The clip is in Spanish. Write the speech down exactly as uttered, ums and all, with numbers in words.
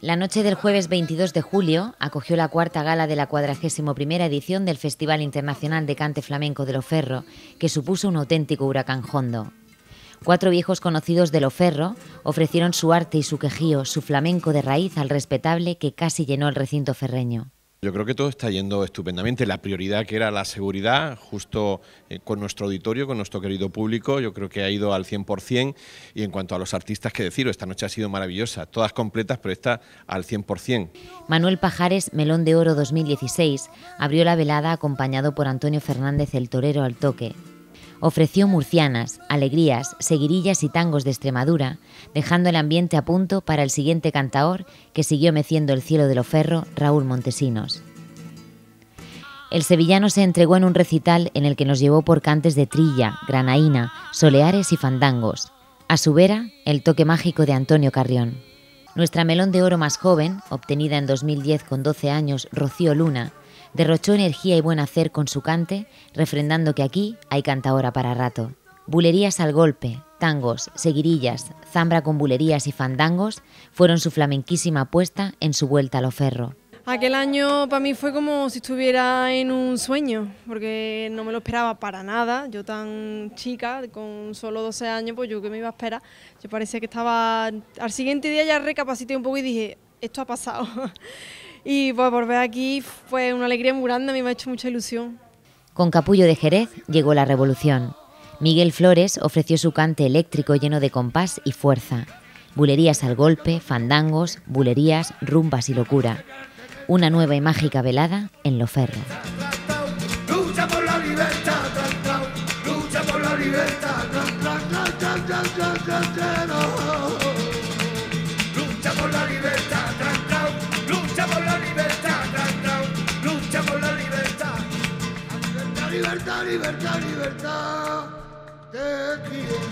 La noche del jueves veintidós de julio acogió la cuarta gala de la cuadragésima primera edición del Festival Internacional de Cante Flamenco de Loferro, que supuso un auténtico huracán hondo. Cuatro viejos conocidos de Loferro ofrecieron su arte y su quejío, su flamenco de raíz al respetable que casi llenó el recinto ferreño. Yo creo que todo está yendo estupendamente. La prioridad, que era la seguridad, justo eh, con nuestro auditorio, con nuestro querido público, yo creo que ha ido al cien por cien. Y en cuanto a los artistas, qué deciros, esta noche ha sido maravillosa, todas completas, pero esta al cien por cien. Manuel Pajares, Melón de Oro dos mil dieciséis, abrió la velada acompañado por Antonio Fernández, el torero al toque. Ofreció murcianas, alegrías, seguirillas y tangos de Extremadura, dejando el ambiente a punto para el siguiente cantaor que siguió meciendo el cielo de Loferro, Raúl Montesinos. El sevillano se entregó en un recital en el que nos llevó por cantes de trilla, granaína, soleares y fandangos. A su vera, el toque mágico de Antonio Carrión. Nuestra Melón de Oro más joven, obtenida en dos mil diez con doce años, Rocío Luna, derrochó energía y buen hacer con su cante, refrendando que aquí hay cantaora para rato. Bulerías al golpe, tangos, seguirillas, zambra con bulerías y fandangos fueron su flamenquísima apuesta en su vuelta a Loferro. Aquel año para mí fue como si estuviera en un sueño, porque no me lo esperaba para nada. Yo tan chica, con solo doce años, pues yo que me iba a esperar. Yo parecía que estaba... Al siguiente día ya recapacité un poco y dije, esto ha pasado. Y pues volver aquí fue una alegría muy grande, a mí me ha hecho mucha ilusión. Con Capullo de Jerez llegó la revolución. Miguel Flores ofreció su cante eléctrico lleno de compás y fuerza. Bulerías al golpe, fandangos, bulerías, rumbas y locura. Una nueva y mágica velada en Loferro. Lucha por la libertad, lucha por la libertad, lucha por la libertad. Lucha por la libertad, lucha por la libertad. Libertad, libertad, libertad, te quiero.